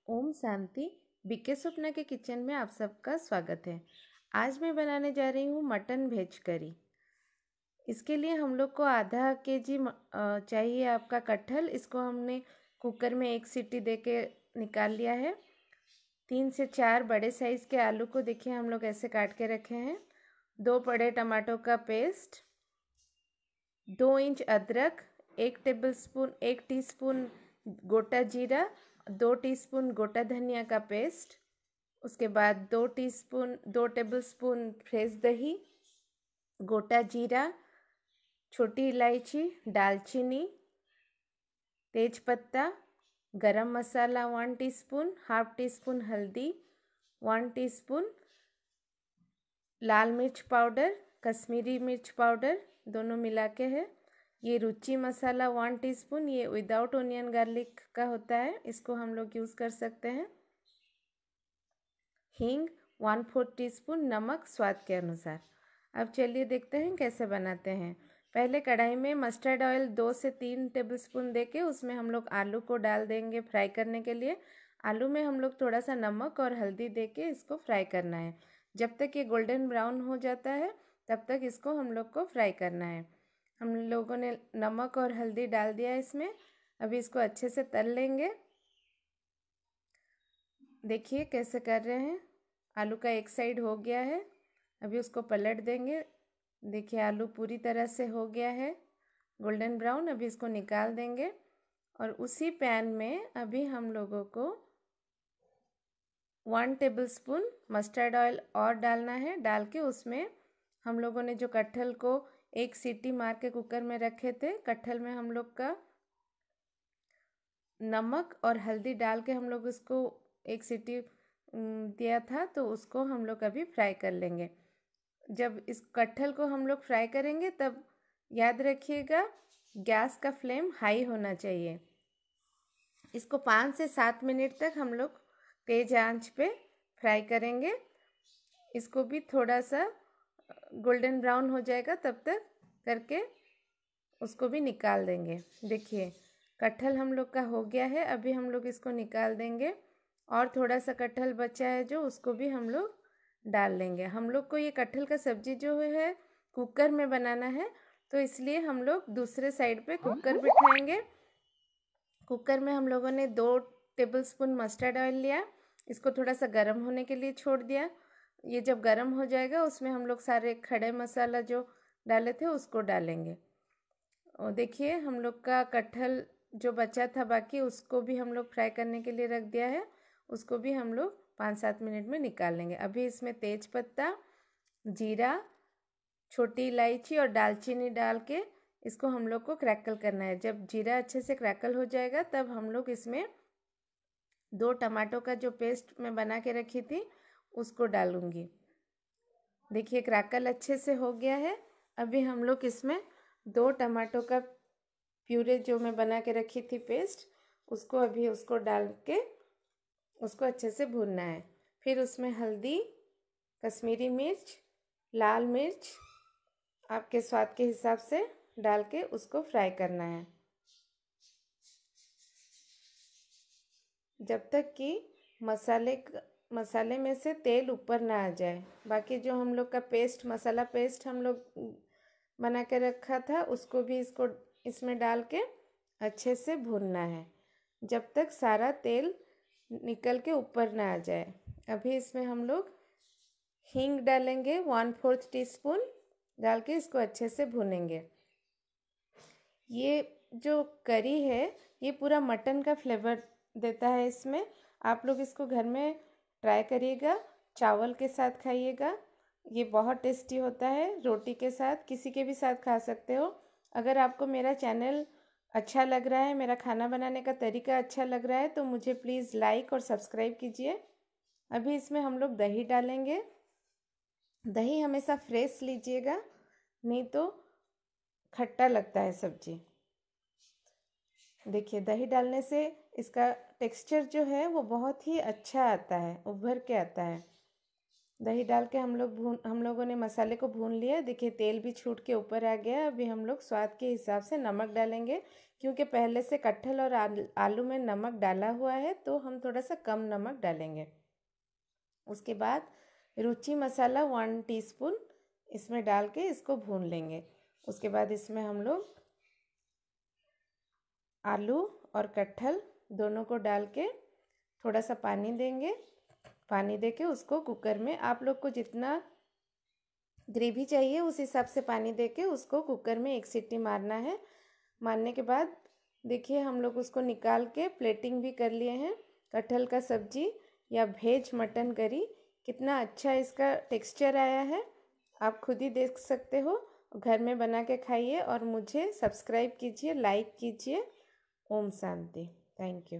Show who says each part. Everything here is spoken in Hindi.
Speaker 1: ओम शांति। बीके स्वप्ना के किचन में आप सबका स्वागत है। आज मैं बनाने जा रही हूँ मटन वेज करी। इसके लिए हम लोग को आधा केजी चाहिए आपका कटहल। इसको हमने कुकर में 1 सीटी दे के निकाल लिया है। 3 से 4 बड़े साइज़ के आलू को देखिए हम लोग ऐसे काट के रखे हैं। 2 बड़े टमाटो का पेस्ट, 2 इंच अदरक, 1 टीस्पून गोटा जीरा, 2 टीस्पून गोटा धनिया का पेस्ट, उसके बाद 2 टेबलस्पून फ्रेश दही, गोटा जीरा, छोटी इलायची, दालचीनी, तेजपत्ता, garam masala 1 teaspoon, half teaspoon हल्दी, 1 टीस्पून लाल मिर्च पाउडर, कश्मीरी मिर्च पाउडर दोनों मिला के है। ये रुचि मसाला 1 टीस्पून, ये विदाउट ओनियन गार्लिक का होता है, इसको हम लोग यूज़ कर सकते हैं। हींग 1/4 टीस्पून, नमक स्वाद के अनुसार। अब चलिए देखते हैं कैसे बनाते हैं। पहले कढ़ाई में मस्टर्ड ऑयल 2 से 3 टेबलस्पून देके उसमें हम लोग आलू को डाल देंगे फ्राई करने के लिए। आलू में हम लोग थोड़ा सा नमक और हल्दी देके इसको फ्राई करना है। जब तक ये गोल्डन ब्राउन हो जाता है तब तक इसको हम लोग को फ्राई करना है। हम लोगों ने नमक और हल्दी डाल दिया इसमें। अभी इसको अच्छे से तल लेंगे। देखिए कैसे कर रहे हैं। आलू का एक साइड हो गया है, अभी उसको पलट देंगे। देखिए आलू पूरी तरह से हो गया है गोल्डन ब्राउन। अभी इसको निकाल देंगे और उसी पैन में अभी हम लोगों को 1 टेबलस्पून मस्टर्ड ऑयल और डालना है। डाल के उसमें हम लोगों ने जो कटहल को 1 सीटी मार के कुकर में रखे थे, कटहल में हम लोग का नमक और हल्दी डाल के हम लोग उसको 1 सीटी दिया था, तो उसको हम लोग अभी फ्राई कर लेंगे। जब इस कटहल को हम लोग फ्राई करेंगे तब याद रखिएगा गैस का फ्लेम हाई होना चाहिए। इसको 5 से 7 मिनट तक हम लोग तेज आंच पे फ्राई करेंगे। इसको भी थोड़ा सा गोल्डन ब्राउन हो जाएगा तब तक करके उसको भी निकाल देंगे। देखिए कटहल हम लोग का हो गया है, अभी हम लोग इसको निकाल देंगे। और थोड़ा सा कटहल बचा है जो, उसको भी हम लोग डाल लेंगे। हम लोग को ये कटहल का सब्जी जो है कुकर में बनाना है, तो इसलिए हम लोग दूसरे साइड पे कुकर बिठाएंगे। कुकर में हम लोगों ने 2 टेबलस्पून मस्टर्ड ऑयल लिया, इसको थोड़ा सा गर्म होने के लिए छोड़ दिया। ये जब गर्म हो जाएगा उसमें हम लोग सारे खड़े मसाला जो डाले थे उसको डालेंगे। और देखिए हम लोग का कटहल जो बचा था बाकी, उसको भी हम लोग फ्राई करने के लिए रख दिया है। उसको भी हम लोग 5-7 मिनट में निकाल लेंगे। अभी इसमें तेज पत्ता, जीरा, छोटी इलायची और दालचीनी डाल के इसको हम लोग को क्रैकल करना है। जब जीरा अच्छे से क्रैकल हो जाएगा तब हम लोग इसमें 2 टमाटो का जो पेस्ट मैं बना के रखी थी उसको डालूंगी। देखिए क्रैकल अच्छे से हो गया है। अभी हम लोग इसमें 2 टमाटो का प्यूरे जो मैं बना के रखी थी पेस्ट, उसको अभी उसको डाल के उसको अच्छे से भूनना है। फिर उसमें हल्दी, कश्मीरी मिर्च, लाल मिर्च आपके स्वाद के हिसाब से डाल के उसको फ्राई करना है जब तक कि मसाले में से तेल ऊपर ना आ जाए। बाकी जो हम लोग का पेस्ट, मसाला पेस्ट हम लोग बना के रखा था, उसको भी इसमें डाल के अच्छे से भूनना है जब तक सारा तेल निकल के ऊपर ना आ जाए। अभी इसमें हम लोग हींग डालेंगे 1/4 टीस्पून, डाल के इसको अच्छे से भूनेंगे। ये जो करी है ये पूरा मटन का फ्लेवर देता है इसमें। आप लोग इसको घर में ट्राई करिएगा, चावल के साथ खाइएगा, ये बहुत टेस्टी होता है। रोटी के साथ, किसी के भी साथ खा सकते हो। अगर आपको मेरा चैनल अच्छा लग रहा है, मेरा खाना बनाने का तरीका अच्छा लग रहा है, तो मुझे प्लीज़ लाइक और सब्सक्राइब कीजिए। अभी इसमें हम लोग दही डालेंगे। दही हमेशा फ्रेश लीजिएगा, नहीं तो खट्टा लगता है सब्जी। देखिए दही डालने से इसका टेक्सचर जो है वो बहुत ही अच्छा आता है, उभर के आता है। दही डाल के हम लोगों ने मसाले को भून लिया। देखिए तेल भी छूट के ऊपर आ गया। अभी हम लोग स्वाद के हिसाब से नमक डालेंगे, क्योंकि पहले से कटहल और आलू में नमक डाला हुआ है, तो हम थोड़ा सा कम नमक डालेंगे। उसके बाद रुचि मसाला 1 टीस्पून इसमें डाल के इसको भून लेंगे। उसके बाद इसमें हम लोग आलू और कटहल दोनों को डाल के थोड़ा सा पानी देंगे। पानी देके उसको कुकर में, आप लोग को जितना ग्रेवी चाहिए उस हिसाब से पानी देके उसको कुकर में 1 सीटी मारना है। मारने के बाद देखिए हम लोग उसको निकाल के प्लेटिंग भी कर लिए हैं। कटहल का सब्जी या वेज मटन करी, कितना अच्छा इसका टेक्सचर आया है, आप खुद ही देख सकते हो। घर में बना के खाइए और मुझे सब्सक्राइब कीजिए, लाइक कीजिए। ओम शांति। Thank you.